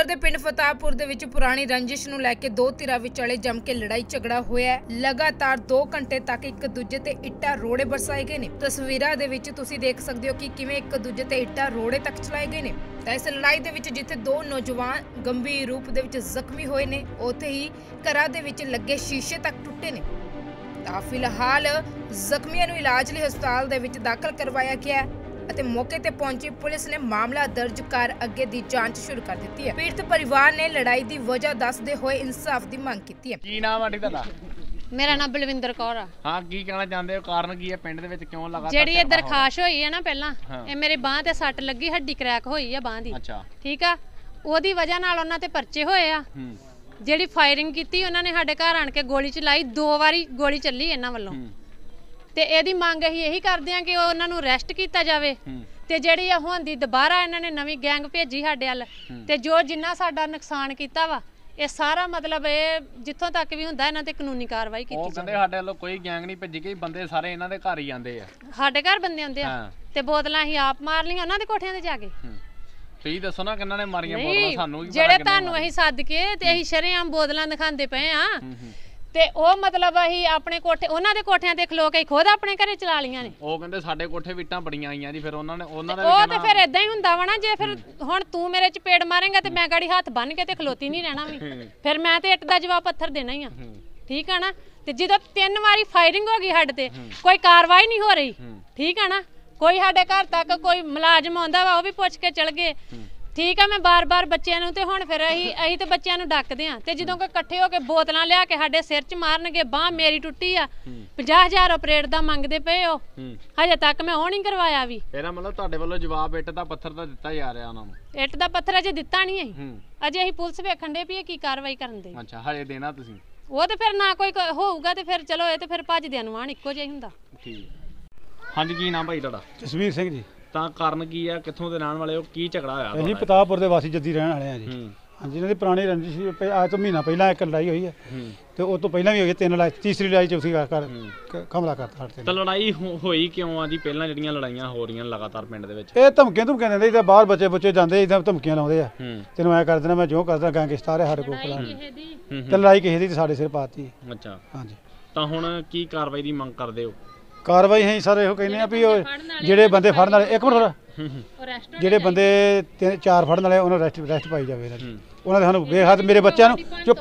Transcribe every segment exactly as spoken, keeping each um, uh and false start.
ਅੰਮ੍ਰਿਤਸਰ ਦੇ ਪਿੰਡ ਫਤਾਹਪੁਰ ਦੇ ਵਿੱਚ ਪੁਰਾਣੀ ਰੰਜਿਸ਼ ਨੂੰ ਲੈ ਕੇ ਦੋ ਧਿਰਾਂ ਵਿਚਾਲੇ ਜੰਮ ਕੇ ਲੜਾਈ ਝਗੜਾ ਹੋਇਆ ਹੈ। ਲਗਾਤਾਰ ਦੋ ਘੰਟੇ ਤੱਕ ਇੱਕ ਦੂਜੇ ਤੇ ਇੱਟਾਂ ਰੋੜੇ ਬਰਸਾਏ ਗਏ ਨੇ। ਤਸਵੀਰਾਂ ਦੇ ਵਿੱਚ ਤੁਸੀਂ ਦੇਖ ਸਕਦੇ ਹੋ ਕਿ ਕਿਵੇਂ ਇੱਕ ਦੂਜੇ ਤੇ ਇੱਟਾਂ ਰੋੜੇ ਤੱਕ ਚਲਾਏ ਗਏ ਨੇ। ਤਾਂ ਇਸ ਲੜਾਈ ਦੇ ਵਿੱਚ ਜਿੱਥੇ ਦੋ ਨੌਜਵਾਨ ਗੰਭੀਰ ਰੂਪ ਦੇ ਵਿੱਚ ਜ਼ਖਮੀ ਹੋਏ ਨੇ, ਉੱਥੇ ਹੀ ਘਰਾਂ ਦੇ ਵਿੱਚ ਲੱਗੇ ਸ਼ੀਸ਼ੇ ਤੱਕ ਟੁੱਟੇ ਨੇ। ਤਾਂ ਫਿਲਹਾਲ ਜ਼ਖਮੀਆਂ ਨੂੰ ਇਲਾਜ ਲਈ ਹਸਪਤਾਲ ਦੇ ਵਿੱਚ ਦਾਖਲ ਕਰਵਾਇਆ ਗਿਆ ਹੈ ਅਤੇ ਮੌਕੇ ਤੇ ਪਹੁੰਚੀ ਪੁਲਿਸ ਨੇ ਮਾਮਲਾ ਦਰਜ ਕਰ ਅੱਗੇ ਦੀ ਜਾਂਚ ਸ਼ੁਰੂ ਕਰ ਦਿੱਤੀ ਹੈ। ਪੀੜਤ ਪਰਿਵਾਰ ਨੇ ਲੜਾਈ ਦੀ ਵਜ੍ਹਾ ਦੱਸਦੇ ਹੋਏ ਇਨਸਾਫ ਦੀ ਮੰਗ ਕੀਤੀ ਹੈ। ਕੀ ਨਾਮ ਆਂਟੀ ਤੁਹਾਡਾ? मेरा नाम बलविंदर कौर आ। हाँ, की कहना चाहते हो? कारण की है पिंड दे विच क्यों लगातार ਜਿਹੜੀ ਇਹ ਦਰਖਾਸ਼ ਹੋਈ ਹੈ ਨਾ ਪਹਿਲਾਂ हाँ। ਇਹ ਮੇਰੇ ਬਾਹ ਤੇ ਸੱਟ ਲੱਗੀ, ਹੱਡੀ ਕਰੈਕ ਹੋਈ ਆ ਬਾਹ ਦੀ। अच्छा, ਠੀਕ ਆ, ਉਹਦੀ ਵਜ੍ਹਾ ਨਾਲ ਉਹਨਾਂ ਤੇ ਪਰਚੇ ਹੋਏ ਆ। ਜਿਹੜੀ ਫਾਇਰਿੰਗ ਕੀਤੀ ਉਹਨਾਂ ਨੇ ਸਾਡੇ ਘਰ ਆਣ ਕੇ ਗੋਲੀ ਚਲਾਈ, ਦੋ ਵਾਰੀ ਗੋਲੀ ਚੱਲੀ ਇਹਨਾਂ ਵੱਲੋਂ। ਤੇ ਇਹਦੀ ਮੰਗ ਅਸੀਂ ਇਹੀ ਕਰਦੇ ਆ ਕਿ ਉਹਨਾਂ ਨੂੰ ਅਰੈਸਟ ਕੀਤਾ ਜਾਵੇ ਤੇ ਜਿਹੜੀ ਆ ਹੁਣ ਦੀ ਦੁਬਾਰਾ ਇਹਨਾਂ ਨੇ ਨਵੀਂ ਗੈਂਗ ਭੇਜੀ ਸਾਡੇ ਵੱਲ ਤੇ ਜੋ ਜਿੰਨਾ ਸਾਡਾ ਨੁਕਸਾਨ ਕੀਤਾ ਵਾ ਇਹ ਸਾਰਾ ਮਤਲਬ ਇਹ ਜਿੱਥੋਂ ਤੱਕ ਵੀ ਹੁੰਦਾ ਇਹਨਾਂ ਤੇ ਕਾਨੂੰਨੀ ਕਾਰਵਾਈ ਕੀਤੀ ਜਾਵੇ। ਉਹ ਕਹਿੰਦੇ ਸਾਡੇ ਵੱਲੋਂ ਕੋਈ ਗੈਂਗ ਨਹੀਂ ਭੇਜੀ ਗਈ, ਬੰਦੇ ਸਾਰੇ ਇਹਨਾਂ ਦੇ ਘਰ ਹੀ ਆਂਦੇ ਆ। ਸਾਡੇ ਘਰ ਬੰਦੇ ਆਉਂਦੇ ਆ ਤੇ ਬੋਤਲਾਂ ਅਸੀਂ ਆਪ ਮਾਰ ਲਈਆਂ ਉਹਨਾਂ ਦੇ ਕੋਠਿਆਂ ਤੇ ਜਾ ਕੇ। ਤੁਸੀਂ ਦੱਸੋ ਨਾ ਕਿੰਨਾਂ ਨੇ ਮਾਰੀਆਂ ਬੋਤਲਾਂ, ਸਾਨੂੰ ਵੀ ਪਤਾ ਜਿਹੜੇ ਤੁਹਾਨੂੰ ਅਸੀਂ ਸੱਦ ਕੇ ਤੇ ਅਸੀਂ ਸ਼ਰੇਆਮ ਬੋਤਲਾਂ ਦਿਖਾਉਂਦੇ ਪਏ ਆ ਤੇ ਉਹ ਮਤਲਬ ਅਸੀਂ ਆਪਣੇ ਕੋਠੇ ਉਹਨਾਂ ਦੇ ਕੋਠਿਆਂ ਤੇ ਖਲੋ ਕੇ ਖੁਦ ਆਪਣੇ ਘਰੇ ਚਲਾ ਲੀਆਂ ਨੇ। ਉਹ ਕਹਿੰਦੇ ਸਾਡੇ ਕੋਠੇ ਵੀ ਇੱਟਾਂ ਬੜੀਆਂ ਆਈਆਂ ਜੀ, ਫਿਰ ਉਹਨਾਂ ਨੇ ਉਹਨਾਂ ਦਾ ਉਹ ਤੇ ਫਿਰ ਇਦਾਂ ਹੀ ਹੁੰਦਾ ਵਾ ਨਾ, ਜੇ ਫਿਰ ਹੁਣ ਤੂੰ ਮੇਰੇ ਚਪੇੜ ਮਾਰੇਂਗਾ ਤੇ ਮੈਂ ਗਾੜੀ ਹੱਥ ਬੰਨ ਕੇ ਤੇ ਖਲੋਤੀ ਨਹੀਂ ਰਹਿਣਾ ਵੀ, ਫਿਰ ਮੈਂ ਤੇ ਇੱਟ ਦਾ ਜਵਾਬ ਪੱਥਰ ਦੇਣਾ ਹੀ ਆ। ਠੀਕ ਆ ਨਾ? ਤੇ ਜਦੋਂ ਤਿੰਨ ਵਾਰੀ ਫਾਇਰਿੰਗ ਹੋ ਗਈ ਸਾਡੇ ਤੇ ਕੋਈ ਕਾਰਵਾਈ ਨਹੀਂ ਹੋ ਰਹੀ। ਠੀਕ ਆ ਨਾ? ਕੋਈ ਸਾਡੇ ਘਰ ਤੱਕ ਕੋਈ ਮੁਲਾਜ਼ਮ ਆਉਂਦਾ ਵਾ ਉਹ ਵੀ ਪੁੱਛ ਕੇ ਚਲ ਗਏ। ਠੀਕ ਆ, ਮੈਂ ਬਾਰ-ਬਾਰ ਬੱਚਿਆਂ ਨੂੰ ਤੇ ਹੁਣ ਫਿਰ ਅਸੀਂ ਅਸੀਂ ਤੇ ਬੱਚਿਆਂ ਨੂੰ ਡੱਕਦੇ ਆ ਤੇ ਜਦੋਂ ਕੋਈ ਇਕੱਠੇ ਹੋ ਕੇ ਬੋਤਲਾਂ ਲਿਆ ਕੇ ਸਾਡੇ ਸਿਰ 'ਚ ਮਾਰਨਗੇ, ਬਾਹ ਮੇਰੀ ਟੁੱਟੀ ਆ, ਪੰਜਾਹ ਹਜ਼ਾਰ ਆਪਰੇਟ ਦਾ ਮੰਗਦੇ ਪਏ ਹੋ, ਹਜੇ ਤੱਕ ਮੈਂ ਉਹ ਨਹੀਂ ਕਰਵਾਇਆ ਵੀ। ਇਹਦਾ ਮਤਲਬ ਤੁਹਾਡੇ ਵੱਲੋਂ ਜਵਾਬ ਇੱਟ ਦਾ ਪੱਥਰ ਦਾ ਦਿੱਤਾ ਜਾ ਰਿਹਾ ਉਹਨਾਂ ਨੂੰ? ਇੱਟ ਦਾ ਪੱਥਰ ਅਜੇ ਦਿੱਤਾ ਨਹੀਂ ਅਸੀਂ, ਅਜੇ ਅਸੀਂ ਪੁਲਿਸ ਵੇਖਣ ਦੇ ਵੀ ਇਹ ਕੀ ਕਾਰਵਾਈ ਕਰਨ ਦੇ। ਅੱਛਾ, ਹਜੇ ਦੇਣਾ ਤੁਸੀਂ? ਉਹ ਤੇ ਫਿਰ ਨਾ ਕੋਈ ਹੋਊਗਾ ਤੇ ਫਿਰ ਚਲੋ ਇਹ ਤੇ ਫਿਰ ਭੱਜਦਿਆਂ ਨੂੰ ਆਣ ਇੱਕੋ ਜਿਹਾ ਹੀ ਹੁੰਦਾ। ਠੀਕ। ਹਾਂਜੀ, ਕੀ ਨਾਮ ਭਾਈ ਤੁਹਾਡਾ? ਜਸਵੀਰ ਸਿੰਘ ਜੀ। ਤਾਂ ਕਾਰਨ ਕੀ ਆ, ਕਿੱਥੋਂ ਦੇ ਰਹਿਣ ਵਾਲੇ ਹੋ, ਕੀ ਝਗੜਾ ਹੋਇਆ? ਅਸੀਂ ਫਤਾਹਪੁਰ ਦੇ ਵਾਸੀ ਜੱਦੀ ਰਹਿਣ ਵਾਲੇ ਆ ਜੀ। ਹਾਂਜੀ, ਇਹਨਾਂ ਦੀ ਪੁਰਾਣੀ ਰੰਜਿਸ਼ ਸੀ, ਅੱਜ ਤੋਂ ਮਹੀਨਾ ਪਹਿਲਾਂ ਇੱਕ ਲੜਾਈ ਹੋਈ ਹੈ ਤੇ ਉਸ ਤੋਂ ਪਹਿਲਾਂ ਵੀ ਹੋਈ, ਤਿੰਨ ਲੜਾਈ, ਤੀਸਰੀ ਲੜਾਈ ਚੌਥੀ ਕਰ ਹਮਲਾ ਕਰਤਾ ਸਾਡੇ ਤੇ। ਤਾਂ ਲੜਾਈ ਹੋਈ ਕਿਉਂ ਆ ਜੀ? ਪਹਿਲਾਂ ਜਿਹੜੀਆਂ ਲੜਾਈਆਂ ਹੋ ਰਹੀਆਂ ਲਗਾਤਾਰ ਪਿੰਡ ਦੇ ਵਿੱਚ, ਇਹ ਧਮਕੀਆਂ ਧਮਕੀਆਂ ਦਿੰਦੇ ਤੇ ਬਾਹਰ ਬੱਚੇ ਬੱਚੇ ਜਾਂਦੇ ਇਦਾਂ ਧਮਕੀਆਂ ਲਾਉਂਦੇ ਆ, ਤੈਨੂੰ ਐ ਕਰ ਦੇਣਾ, ਮੈਂ ਜੋ ਕਰਦਾ ਗੈਂਗਸਟਰ ਹੈ ਸਾਡੇ ਕੋਲ ਤੇ ਲੜਾਈ ਕਿਸੇ ਦੀ ਸਾਡੇ ਸਿਰ ਪਾਤੀ। ਅੱਛਾ, ਹਾਂਜੀ। ਤਾਂ ਹੁਣ ਕੀ ਕਾਰਵਾਈ ਦੀ ਮੰਗ ਕਰਦੇ ਹੋ? ਕਾਰਵਾਈ ਅਸੀਂ ਸਰ ਇਹੋ ਕਹਿੰਦੇ ਆ ਵੀ ਉਹ ਜਿਹੜੇ ਬੰਦੇ ਫੜਨ ਵਾਲੇ, ਇੱਕ ਮਿੰਟ, ਜਿਹੜੇ ਬੰਦੇ ਤਿੰਨ ਚਾਰ ਫੜਨ ਵਾਲੇ ਉਹਨਾਂ ਰੈਸਟ ਰੈਸਟ ਪਾਈ ਜਾਵੇ ਇਹਨਾਂ ਦੀ, ਉਹਨਾਂ ਦੇ ਸਾਨੂੰ ਬੇਹੱਦ ਮੇਰੇ ਬੱਚਿਆਂ ਨੂੰ ਚੁੱਪ।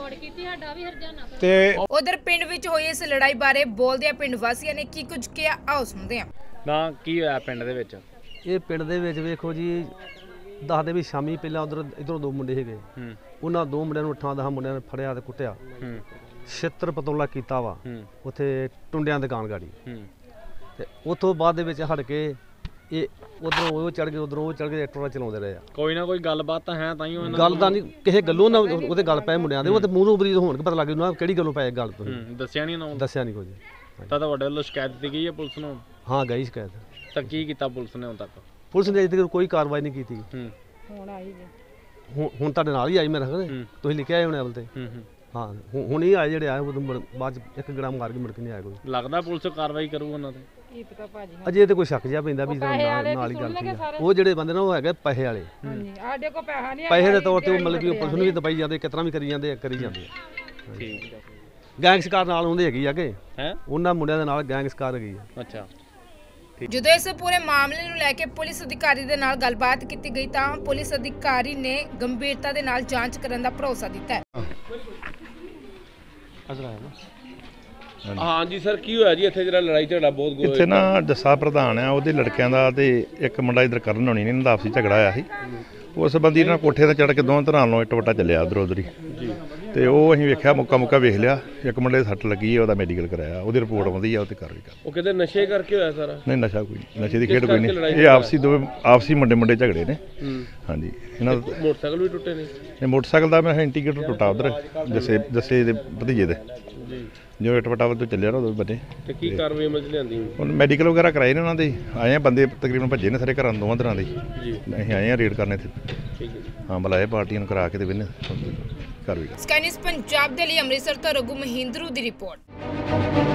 ਤੇ ਉਧਰ ਪਿੰਡ ਵਿੱਚ ਹੋਈ ਇਸ ਲੜਾਈ ਬਾਰੇ ਬੋਲਦਿਆਂ ਪਿੰਡ ਵਾਸੀਆਂ ਨੇ ਕੀ ਕੁਝ ਕਿਹਾ, ਆਓ ਸੁਣਦੇ ਹਾਂ। ਨਾ ਕੀ ਹੋਇਆ ਪਿੰਡ ਦੇ ਵਿੱਚ? ਇਹ ਪਿੰਡ ਦੇ ਵਿੱਚ ਵੇਖੋ ਜੀ, ਦੱਸਦੇ ਵੀ ਸ਼ਾਮੀ ਪਹਿਲਾਂ ਉਧਰ ਇਧਰੋਂ ਦੋ ਮੁੰਡੇ ਸੀਗੇ, ਉਹਨਾਂ ਦੋ ਮੁੰਡਿਆਂ ਨੂੰ ਅੱਠਾਂ ਦਸਾਂ ਮੁੰਡਿਆਂ ਨੇ ਫੜਿਆ ਤੇ ਕੁੱਟਿਆ, ਛਿੱਤਰ ਪਤੋਲਾ ਕੀਤਾ ਵਾ ਉੱਥੇ ਟੁੰਡਿਆਂ ਦੁਕਾਨ ਗਾੜੀ। ਤੇ ਉਥੋਂ ਬਾਅਦ ਦੇ ਵਿੱਚ ਹਟ ਕੇ ਇਹ ਉਧਰੋਂ ਉਹ ਚੜ ਗਏ, ਉਧਰੋਂ ਉਹ ਚੜ ਗਏ, ਐਕਟਰਾਂ ਚਲਾਉਂਦੇ ਰਹੇ ਆ। ਕੋਈ ਨਾ ਕੋਈ ਗੱਲਬਾਤ ਤਾਂ ਹੈ, ਤਾਂ ਹੀ ਗੱਲ ਤਾਂ ਨਹੀਂ ਕਿਸੇ ਗੱਲੋਂ ਨਾ ਉਹਦੇ ਗੱਲ ਪਏ ਮੁੰਡਿਆਂ ਦੇ, ਉਹ ਤੇ ਮੂੰਹ ਨੂੰ ਬਰੀਦ ਹੋਣ ਕੇ ਪਤਾ ਲੱਗ ਗਿਆ ਉਹਨਾਂ ਕਿਹੜੀ ਗੱਲੋਂ ਪਏ ਗੱਲ। ਤੁਸੀਂ ਦੱਸਿਆ ਨਹੀਂ ਨਾ? ਦੱਸਿਆ ਨਹੀਂ ਕੁਝ। ਤਾਂ ਤੁਹਾਡੇ ਵੱਲੋਂ ਸ਼ਿਕਾਇਤ ਦਿੱਤੀ ਗਈ ਹੈ ਪੁਲਿਸ ਨੂੰ? ਹਾਂ, ਗਈ ਸ਼ਿਕਾਇਤ। ਤਾਂ ਕੀ ਕੀਤਾ ਪੁਲਿਸ ਨੇ ਹੁਣ ਤੱਕ? ਪੁਲਿਸ ਨੇ ਅਜੇ ਤੱਕ ਕੋਈ ਕਾਰਵਾਈ ਨਹੀਂ ਕੀਤੀ। ਹੁਣ ਆਈ ਹੁਣ ਹੁਣ ਤੁਹਾਡੇ ਨਾਲ ਹੀ ਆਈ, ਮੈਂ ਰੱਖਦਾ ਤੁਸੀਂ ਲਿਖਿਆ ਆਏ ਹੋਣੇ ਅਵਲ ਤੇ। ਹਾਂ, ਹੁਣ ਹੀ ਆਏ ਜਿਹੜੇ ਆਏ, ਉਦੋਂ ਬਾਅਦ ਇੱਕ ਗ੍ਰਾਮ ਮਾਰ ਕੇ ਮੁੜ ਕੇ ਨਹੀਂ ਆਇਆ ਕੋਈ। ਲੱਗਦਾ ਪੁਲਿਸ ਕਾਰਵਾਈ ਕਰੂ ਉਹਨਾਂ ਤੇ? ਅਜੇ ਤੇ ਕੋਈ ਸ਼ੱਕ ਜਿਹਾ ਪੈਂਦਾ ਵੀ ਨਾਲ ਹੀ ਗੱਲ ਠੀਕ ਆ। ਉਹ ਜਿਹੜੇ ਬੰਦੇ ਨੇ ਉਹ ਹੈਗੇ ਪੈਸੇ ਵਾਲੇ, ਪੈਸੇ ਦੇ ਤੌਰ ਤੇ ਉਹ ਮਤਲਬ ਕਿ ਪੁਲਿਸ ਨੂੰ ਵੀ ਦਬਾਈ ਜਾਂਦੇ, ਕਿਤਨਾ ਵੀ ਕਰੀ ਜਾਂਦੇ ਕਰੀ ਜਾਂਦੇ ਆ। ਠੀਕ। ਗੈਂਗਸਟਰ ਨਾਲ ਹੁੰਦੇ ਹੈਗੀ ਆ ਕਿ ਉਹਨਾਂ ਮੁੰਡਿਆਂ ਦੇ ਨਾਲ ਗੈਂਗਸਟਰ ਹੈਗੀ ਆ। ਅੱਛਾ। ਜਦੋਂ ਇਸ ਪੂਰੇ ਮਾਮਲੇ ਨੂੰ ਲੈ ਕੇ ਪੁਲਿਸ ਅਧਿਕਾਰੀ ਦੇ ਨਾਲ ਗੱਲਬਾਤ ਕੀਤੀ ਗਈ ਤਾਂ ਪੁਲਿਸ ਅਧਿਕਾਰੀ ਨੇ ਗੰਭੀਰਤਾ ਦੇ ਨਾਲ ਜਾਂਚ ਕਰਨ ਦਾ ਭਰੋਸਾ ਦਿੱਤਾ ਹੈ। ਹਾਂਜੀ ਸਰ, ਕੀ ਹੋਇਆ ਜੀ ਇੱਥੇ ਜਿਹੜਾ ਲੜਾਈ ਝਗੜਾ ਬਹੁਤ ਗੋਇਆ? ਇੱਥੇ ਨਾ ਜੱਸਾ ਪ੍ਰਧਾਨ ਆ, ਉਹਦੇ ਲੜਕਿਆਂ ਦਾ ਤੇ ਇੱਕ ਮੁੰਡਾ ਇਧਰ ਕਰਨ ਹੋਣੀ ਨਹੀਂ, ਇਹਨਾਂ ਦਾ ਆਪਸੀ ਝਗੜਾ ਆਇਆ ਸੀ। ਉਸ ਸੰਬੰਧੀ ਇਹਨਾਂ ਕੋਠੇ ਤੇ ਚੜ ਕੇ ਦੋਵਾਂ ਧਿਰਾਂ ਨੂੰ ਇੱਟ ਵੱਟਾ ਚੱਲਿਆ ਉਧਰ ਉਧਰ ਹੀ, ਤੇ ਉਹ ਅਸੀਂ ਵੇਖਿਆ, ਮੁੱਕਾ ਮੁੱਕਾ ਵੇਖ ਲਿਆ। ਇੱਕ ਮੁੰਡੇ ਦੇ ਸੱਟ ਲੱਗੀ ਹੈ, ਉਹਦਾ ਮੈਡੀਕਲ ਕਰਾਇਆ, ਉਹਦੀ ਰਿਪੋਰਟ ਆਉਂਦੀ ਆ, ਉਹ ਤੇ ਕਾਰਵਾਈ ਕਰ। ਉਹ ਕਹਿੰਦੇ ਨਸ਼ੇ ਕਰਕੇ ਹੋਇਆ ਸਾਰਾ? ਨਹੀਂ, ਨਸ਼ਾ ਕੋਈ ਨਹੀਂ, ਨਸ਼ੇ ਦੀ ਖੇਡ ਕੋਈ ਨਹੀਂ, ਇਹ ਆਪਸੀ ਦੋਵੇਂ ਆਪਸੀ ਮੁੰਡੇ ਮੁੰਡੇ ਝਗੜੇ ਨੇ। ਹਾਂਜੀ। ਇਹਨਾਂ ਦਾ ਮੋਟਰਸਾਈਕਲ ਵੀ ਟੁੱਟੇ ਨੇ? ਇਹ ਮੋਟਰਸਾਈਕਲ ਦਾ ਮੈਂ ਇੰਡੀਕੇਟਰ ਟੁੱਟਾ ਉਧਰ ਜੱਸੇ ਜੱਸੇ ਦੇ ਭਤੀਜੇ ਦੇ, ਜੋ ਇੱਟ ਵੱਟਾ ਤੋਂ ਚੱਲਿਆ ਨਾ ਉਹਦੇ ਬੰਦੇ। ਤੇ ਕੀ ਕਾਰਵਾਈ ਅਮਲ 'ਚ ਲਿਆਂਦੀ? ਹੁਣ ਮੈਡੀਕਲ ਵਗੈਰਾ ਕਰਾਏ ਨੇ ਉਹਨਾਂ ਦੇ, ਆਏ ਆ ਬੰਦੇ ਤਕਰੀਬਨ ਭੱਜੇ ਨੇ ਸਾਰੇ ਘਰਾਂ ਦੋਵਾਂ ਤਰ੍ਹਾਂ ਦੇ। ਅਸੀਂ ਆਏ ਆ ਰੇਡ ਕਰਨੇ ਇੱਥੇ। ਠੀਕ ਹੈ। ਹਾਂ, ਬੁਲਾਏ ਪਾਰਟੀਆਂ ਨੂੰ ਕਰਾ ਕੇ ਤੇ ਬਿਨ ਕਾਰਵਾਈ ਕਰ। ਸਕਾਈ ਨਿਊਜ਼ ਪੰਜਾਬ ਦੇ ਲਈ ਅੰਮ੍ਰਿਤਸਰ ਤੋਂ ਰਘੂ ਮਹਿੰਦਰੂ ਦੀ ਰਿਪੋਰਟ।